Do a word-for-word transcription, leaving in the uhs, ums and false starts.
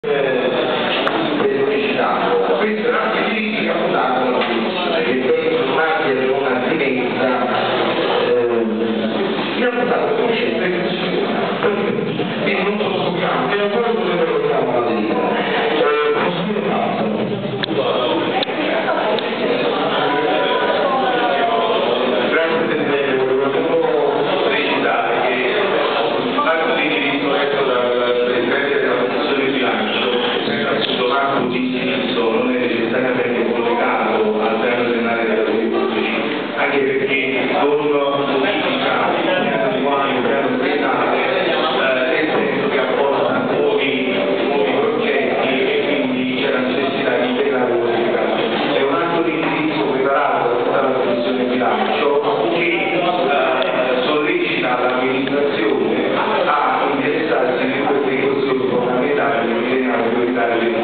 Questo è un atto di diritti che ha fondato la Commissione, che per marchiare una finezza mi ha portato a conoscenza e funziona. Quindi non sono scopiante, e ancora non ne ricordiamo la deriva. Posso dire falso? Grazie Presidente, volevo solo precisare che l'atto di diritto letto dal Presidente della Commissione di bilancio è appunto un atto di indirizzo, non è necessariamente collegato al piano triennale dei lavori pubblici, anche perché con modifica il piano annuale, il piano triennale, nel senso che apporta nuovi, nuovi progetti e quindi c'è la necessità di integrare modificazioni. È un atto di indirizzo preparato dalla Commissione bilancio che eh, sollecita l'amministrazione a interessarsi di queste questioni fondamentali che ritengono prioritarie